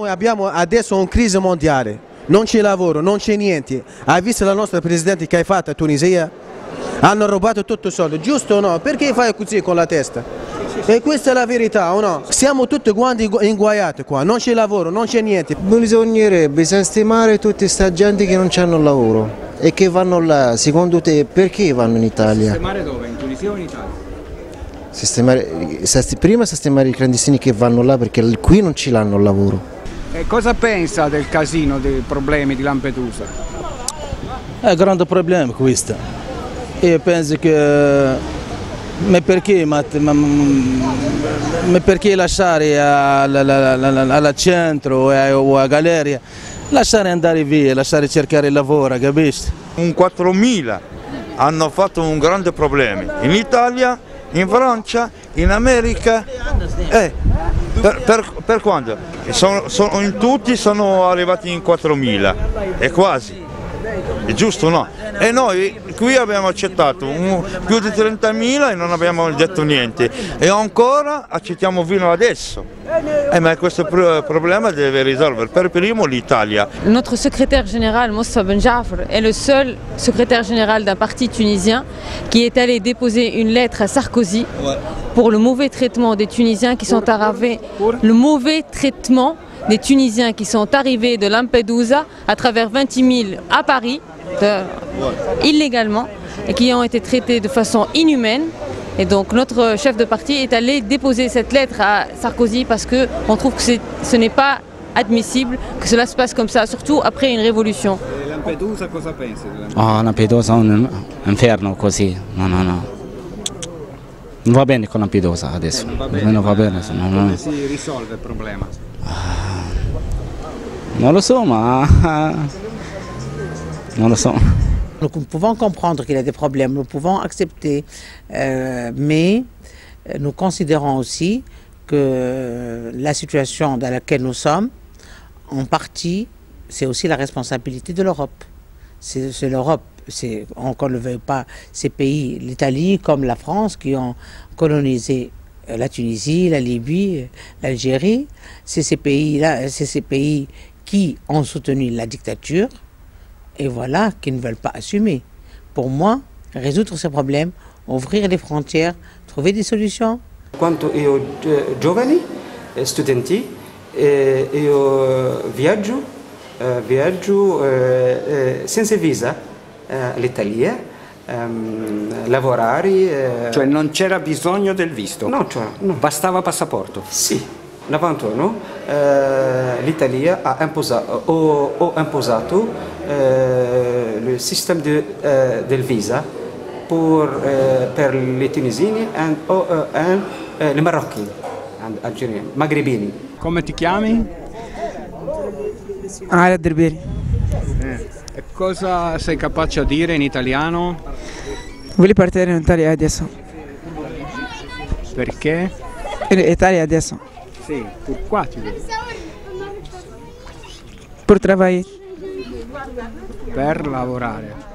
Abbiamo adesso una crisi mondiale, non c'è lavoro, non c'è niente. Hai visto la nostra Presidente che ha fatto a Tunisia? Hanno rubato tutto il soldo, giusto o no? Perché fai così con la testa? E questa è la verità o no? Siamo tutti quanti inguaiati qua, non c'è lavoro, non c'è niente. Bisognerebbe sistemare tutti questa gente che non hanno lavoro e che vanno là. Secondo te perché vanno in Italia? Sistemare dove? In Tunisia o in Italia? Prima sistemare i clandestini che vanno là perché qui non ce l'hanno il lavoro. E cosa pensa del casino, dei problemi di Lampedusa? È un grande problema questo. Io penso che ma perché lasciare al centro o a Galleria, lasciare andare via, lasciare cercare il lavoro, capisci? Un 4.000 hanno fatto un grande problema in Italia, in Francia, in America. Per quando? In tutti sono arrivati in 4.000, è quasi, è giusto o no? E noi qui abbiamo accettato più di 30.000 e non abbiamo detto niente e ancora accettiamo fino adesso. Ma questo problema deve risolvere per primo l'Italia. Notre secrétaire général Moussa Ben Jafr est le seul secrétaire général d'un parti tunisien qui est allé déposer une lettre à Sarkozy pour le mauvais traitement des Tunisiens qui sont arrivés, le mauvais traitement des Tunisiens qui sont arrivés de Lampedusa à travers 20 000 à Paris illégalement et qui ont été traités de façon inhumaine. Et donc notre chef de parti est allé déposer cette lettre à Sarkozy parce qu'on trouve que ce n'est pas admissible que cela se passe comme ça, surtout après une révolution. E Lampedusa cosa pensi? Lampedusa è un inferno così, no. Non va bene con Lampedusa adesso, non va bene. Come si risolve il problema? Non lo so, ma non lo so. Nous pouvons comprendre qu'il y a des problèmes, nous pouvons accepter, mais nous considérons aussi que la situation dans laquelle nous sommes, en partie, c'est aussi la responsabilité de l'Europe. C'est l'Europe, qu'on ne le veuille pas, ces pays, l'Italie comme la France, qui ont colonisé la Tunisie, la Libye, l'Algérie. C'est ces pays-là, c'est ces pays qui ont soutenu la dictature. Et voilà, qui ne veulent pas assumer. Pour moi, résoudre ces problèmes, ouvrir les frontières, trouver des solutions. Quando io giovani, studenti, io viaggio senza visa all'Italia, lavorare. Cioè non c'era bisogno del visto? No. Bastava passaporto? Sì. 91 l'Italia ha imposato il sistema del visa per i tunisini e i marocchini, algerini, magrebini. Come ti chiami? Ala Derberi. E cosa sei capace a dire in italiano? Voglio partire in Italia adesso. Perché? In Italia adesso. Sì, pourquoi tu veux? Pour travailler. Per lavorare.